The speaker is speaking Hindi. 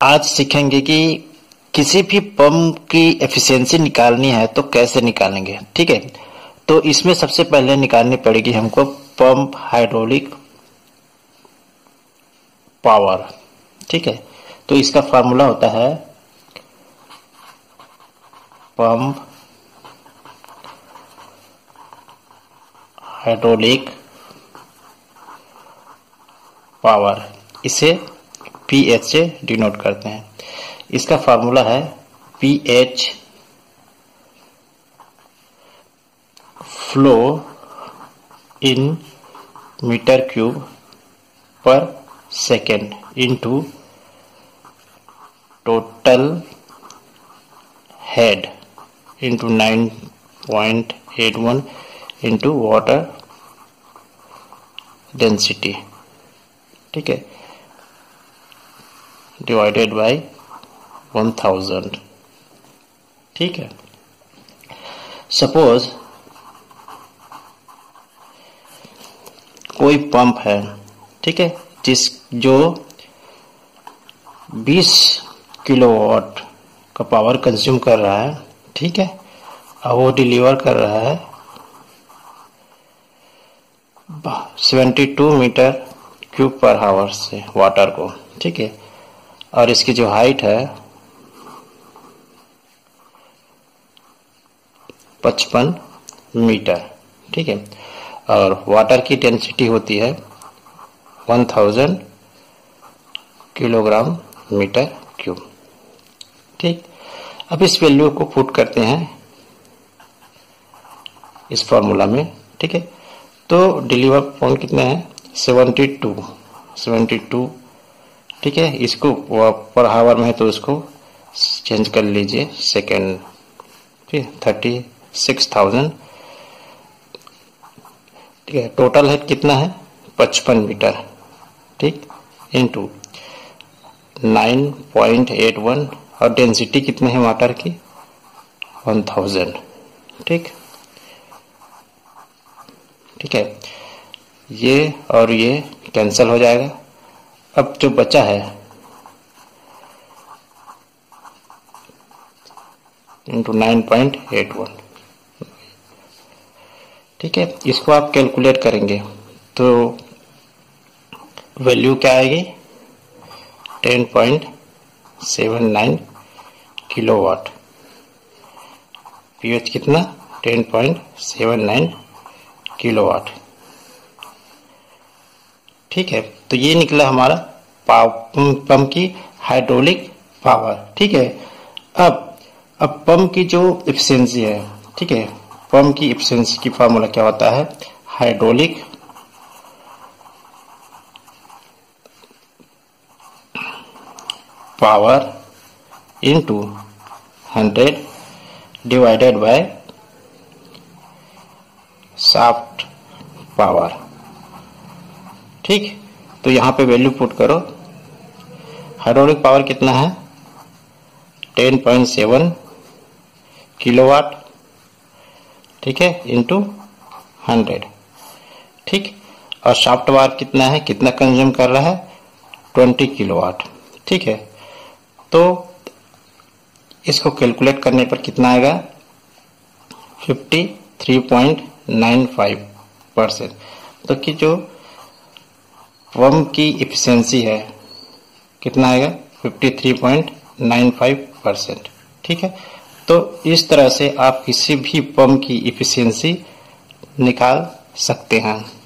आज सीखेंगे कि किसी भी पंप की एफिशिएंसी निकालनी है तो कैसे निकालेंगे। ठीक है, तो इसमें सबसे पहले निकालनी पड़ेगी हमको पंप हाइड्रोलिक पावर। ठीक है, तो इसका फार्मूला होता है पंप हाइड्रोलिक पावर, इसे पीएच से डिनोट करते हैं। इसका फार्मूला है PH flow in metre cube पर second into total head into 9.81 into water density. ठीक है, डिवाइडेड बाय 1000। ठीक है, सपोज कोई पंप है, ठीक है, जो 20 किलोवाट का पावर कंज्यूम कर रहा है। ठीक है, और वो डिलीवर कर रहा है 72 मीटर क्यूब पर आवर से वाटर को। ठीक है, और इसकी जो हाइट है 55 मीटर। ठीक है, और वाटर की डेंसिटी होती है 1000 किलोग्राम मीटर क्यूब। ठीक, अब इस वैल्यू को पुट करते हैं इस फॉर्मूला में। ठीक है, तो डिलीवर पॉइंट कितना है 72। ठीक है, इसको पर आवर में है तो इसको चेंज कर लीजिए सेकेंड। ठीक, 36,000। ठीक है, टोटल है कितना है 55 मीटर। ठीक, इनटू 9.81 और डेंसिटी कितने है वाटर की 1000। ठीक, ठीक है, ये और ये कैंसिल हो जाएगा। अब जो बचा है इंटू 9.81। ठीक है, इसको आप कैलकुलेट करेंगे तो वैल्यू क्या आएगी 10.79 किलोवाट। पीएच कितना 10.79 किलोवाट। ठीक है, तो ये निकला हमारा पंप की हाइड्रोलिक पावर। ठीक है, अब पंप की जो एफिशिएंसी है, ठीक है, पंप की एफिशिएंसी की फार्मूला क्या होता है hydraulic power into 100 divided by shaft power. ठीक, तो यहां पे वैल्यू पुट करो। हाइड्रोलिक पावर कितना है 10.7 किलोवाट। ठीक है, इनटू 100। ठीक, और शाफ्ट पावर कितना है, कितना कंज्यूम कर रहा है 20 किलोवाट। ठीक है, तो इसको कैलकुलेट करने पर कितना आएगा 53.95%। तो कि जो पंप की एफिशिएंसी है कितना आएगा 53.95%। ठीक है, तो इस तरह से आप किसी भी पंप की एफिशिएंसी निकाल सकते हैं।